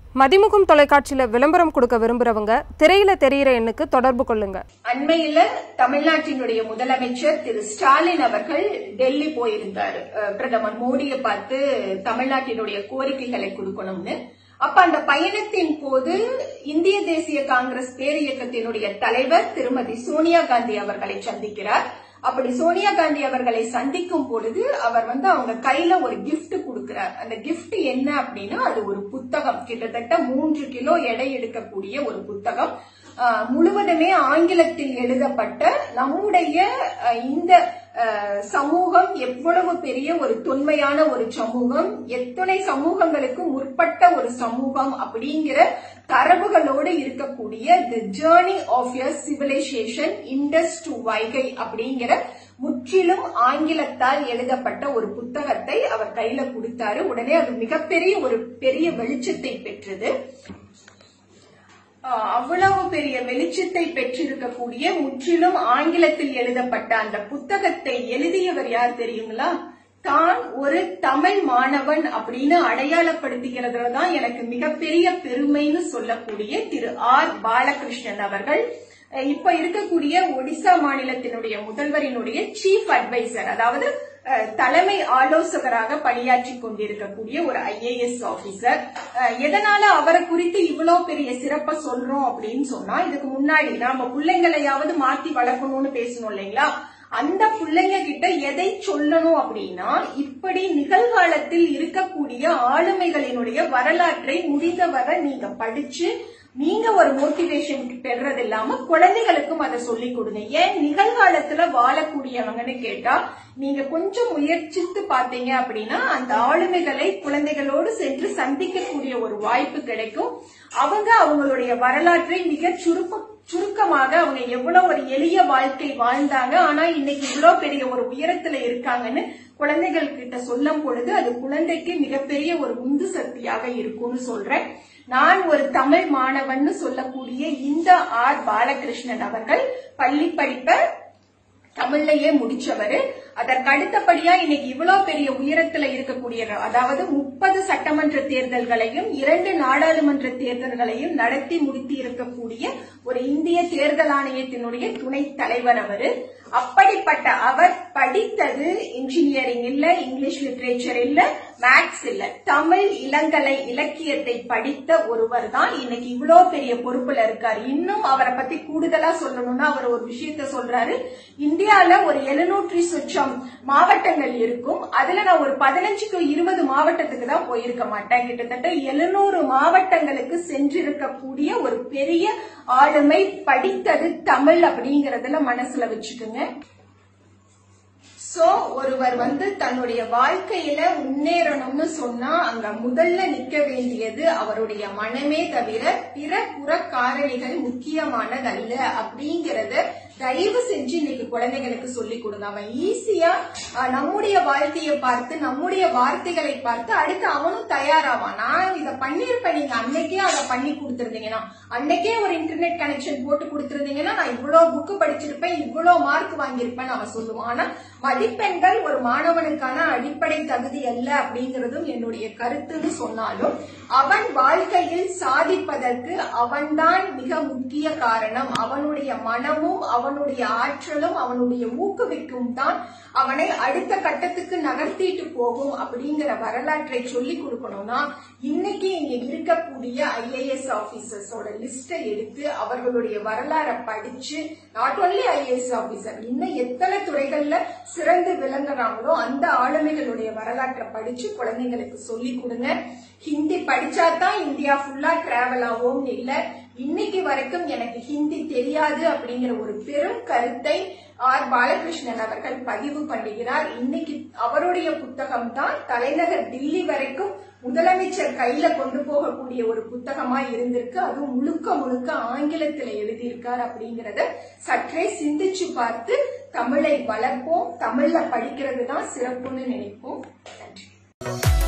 மதிமுகம் தொலைக்காட்சியில விளம்பரம் கொடுக்க விரும்புறவங்க திரையில தெரியிற எண்ணுக்கு தொடர்பு கொள்ளுங்க. அண்மையில தமிழ்நாட்டினுடைய முதலமைச்சர் திரு ஸ்டாலின் அவர்கள் டெல்லி போயிருந்தாரு. பிரதமர் மோடியை பார்த்து தமிழ்நாட்டினுடைய கோரிக்கைகளை கொடுக்கணும்னு. அப்ப அந்த பயணத்தின் போது இந்திய தேசிய காங்கிரஸ் பேரியக்கத்தினுடைய தலைவர் திருமதி சோனியா காந்தி அவர்களை சந்திக்கிறார். அப்படி சோனியா காந்தி அவர்களை சந்திக்கும் பொழுது அவர் அவங்க கையில ஒரு கிஃப்ட் கொடுக்கிறார். அந்த கிஃப்ட் என்ன அப்படின்னா அது ஒரு புத்தகம், கிட்டத்தட்ட 3 கிலோ எடை எடுக்கக்கூடிய ஒரு புத்தகம், முழுவதுமே ஆங்கிலத்தில் எழுதப்பட்ட நம்முடைய இந்த சமூகம் எவ்வளவு பெரிய ஒரு தொன்மையான ஒரு சமூகம், எத்தனை சமூகங்களுக்கு முற்பட்ட ஒரு சமூகம் அப்படிங்கிற தரவுகளோடு இருக்கக்கூடிய the journey of your civilization Indus to Vaigai அப்படிங்கிற முற்றிலும் ஆங்கிலத்தால் எழுதப்பட்ட ஒரு புத்தகத்தை அவர் கையில கொடுத்தாரு. உடனே அது மிகப்பெரிய ஒரு பெரிய வெளிச்சத்தை பெற்றது. அவ்வளவு பெரிய வெளிச்சத்தை பெற்றிருக்கக்கூடிய முற்றிலும் ஆங்கிலத்தில் எழுதப்பட்ட அந்த புத்தகத்தை எழுதியவர் யார் தெரியுங்களா? தான் ஒரு தமிழ் மாணவன் அப்படின்னு அடையாளப்படுத்துகிறதுலதான் எனக்கு மிகப்பெரிய பெருமைன்னு சொல்லக்கூடிய திரு ஆர் பாலகிருஷ்ணன் அவர்கள் இப்ப இருக்கக்கூடிய ஒடிசா மாநிலத்தினுடைய முதல்வரினுடைய சீஃப் அட்வைசர், அதாவது தலைமை ஆலோசகராக பணியாற்றி கொண்டிருக்கக்கூடிய ஒரு IAS ஆபீசர். எதனால அவரை குறித்து இவ்வளவு பெரிய சிறப்பா சொல்றோம் அப்படின்னு சொன்னா, இதுக்கு முன்னாடி நாம பிள்ளைங்களையாவது மாத்தி வளர்க்கணும்னு பேசணும் இல்லைங்களா? அந்த பிள்ளைங்க கிட்ட எதை சொல்லணும் அப்படின்னா, இப்படி நிகழ்காலத்தில் இருக்கக்கூடிய ஆளுமைகளினுடைய வரலாற்றை முடிந்தவரை நீங்க படிச்சு நீங்க ஒரு மோட்டிவேஷன் பெறது இல்லாம குழந்தைகளுக்கும் அதை சொல்லிக் கொடுங்க. ஏன் நிகழ்காலத்துல வாழக்கூடியவங்கன்னு கேட்டா, நீங்க கொஞ்சம் முயற்சித்து பாத்தீங்க அப்படின்னா அந்த ஆளுமைகளை குழந்தைகளோடு சென்று சந்திக்கக்கூடிய ஒரு வாய்ப்பு கிடைக்கும். அவங்களுடைய வரலாற்றை மிக சுருக்கமாக அவங்க எவ்வளவு ஒரு எளிய வாழ்க்கை வாழ்ந்தாங்க, ஆனா இன்னைக்கு இவ்வளவு பெரிய ஒரு உயரத்துல இருக்காங்கன்னு குழந்தைகள் கிட்ட சொல்லும் பொழுது அது குழந்தைக்கு மிகப்பெரிய ஒரு உந்து சக்தியாக இருக்கும்னு சொல்றேன். நான் ஒரு தமிழ் மாணவன் சொல்லக்கூடிய இந்த ஆர் பாலகிருஷ்ணன் அவர்கள் பள்ளி படிப்பை தமிழ்லயே முடிச்சவரு. அதற்கு அடுத்தபடியா இன்னைக்கு இவ்வளவு பெரிய உயரத்துல இருக்கக்கூடிய, அதாவது 30 சட்டமன்ற தேர்தல்களையும் 2 நாடாளுமன்ற தேர்தல்களையும் நடத்தி முடித்து இருக்கக்கூடிய ஒரு இந்திய தேர்தல் ஆணையத்தினுடைய துணை தலைவர் அவரு. அப்படிப்பட்ட அவர் படித்தது இன்ஜினியரிங் இல்ல, இங்கிலீஷ் லிட்டரேச்சர் இல்ல, மேத்ஸ் இல்ல, தமிழ் இளங்கலை இலக்கியத்தை படித்த ஒருவர் தான் இன்னைக்கு இவ்வளவு பெரிய பொறுப்புல இருக்காரு. இன்னும் அவரை பத்தி கூடுதலா சொல்லணும்னா அவர் ஒரு விஷயத்த சொல்றாரு. இந்தியால ஒரு 700 சொச்சம் மாவட்டங்கள் இருக்கும், அதுல நான் ஒரு 15-20 மாவட்டத்துக்கு தான் போயிருக்க மாட்டேன். கிட்டத்தட்ட 700 மாவட்டங்களுக்கு சென்றிருக்கக்கூடிய ஒரு பெரிய ஆளுமை, படித்தது தமிழ் அப்படிங்கறதுல மனசுல வச்சுக்குங்க. சோ ஒருவர் தன்னுடைய வாழ்க்கையில முன்னேறணும்னு சொன்னா அங்க முதல்ல நிக்க வேண்டியது அவருடைய மனமே தவிர பிற புற காரணிகள் முக்கியமானதல்ல அப்படிங்கறத தயவு செஞ்சு இன்னைக்கு குழந்தைகளுக்கு சொல்லிக் கொடுங்க. அவன் ஈஸியா நம்முடைய வாழ்க்கையை பார்த்து நம்முடைய வார்த்தைகளை பார்த்து அடுத்து அவனும் தயாராவான். நான் இதை பண்ணிருப்பேன், நீங்க அன்னைக்கே அதை பண்ணி கொடுத்திருந்தீங்கன்னா, அன்னைக்கே ஒரு இன்டர்நெட் கனெக்ஷன் போட்டு கொடுத்திருந்தீங்கன்னா நான் இவ்வளவு புக்கு படிச்சிருப்பேன், இவ்வளவு மார்க் வாங்கியிருப்பேன் அவன் சொல்லுவான். ஆனா மதிப்பெண்கள் ஒரு மாணவனுக்கான அடிப்படை தகுதி அல்ல அப்படிங்கறதும் என்னுடைய கருத்துன்னு சொன்னாலும், அவன் வாழ்க்கையில் சாதிப்பதற்கு அவன்தான் மிக முக்கிய காரணம். அவனுடைய மனமும் அவனுடைய ஆற்றலும் அவனுடைய ஊக்குவிக்கும் தான் அவனை அடுத்த கட்டத்துக்கு நகர்த்திட்டு போகும் அப்படிங்கிற வரலாற்றை சொல்லி கொடுக்கணும்னா, இன்னைக்கு இங்க இருக்கக்கூடிய IAS ஆபீசர்ஸோட லிஸ்ட எடுத்து அவர்களுடைய வரலாறை படிச்சு, நாட் ஒன்லி IAS ஆபீசர், இன்னும் எத்தனை துறைகள்ல சிறந்து விளங்குறாங்களோ அந்த ஆளுமைகளுடைய வரலாற்றை படிச்சு குழந்தைங்களுக்கு சொல்லி கொடுங்க. ஹிந்தி படிச்சாதான் இந்தியா ஃபுல்லா டிராவல் ஆகும்னு இல்ல. இன்னைக்கு வரைக்கும் எனக்கு ஹிந்தி தெரியாது அப்படிங்கிற ஒரு பெரும் கருத்தை ஆர் பாலகிருஷ்ணன் அவர்கள் பதிவு பண்ணுகிறார். இன்னைக்கு அவருடைய புத்தகம் தான் தலைநகர் டில்லி வரைக்கும் முதலமைச்சர் கையில கொண்டு போகக்கூடிய ஒரு புத்தகமா இருந்திருக்கு. அதுவும் முழுக்க ஆங்கிலத்தில் எழுதியிருக்கார் அப்படிங்கறத சற்றே சிந்திச்சு பார்த்து தமிழை வளர்ப்போம், தமிழ்ல படிக்கிறது தான் சிறப்புன்னு நினைப்போம். நன்றி.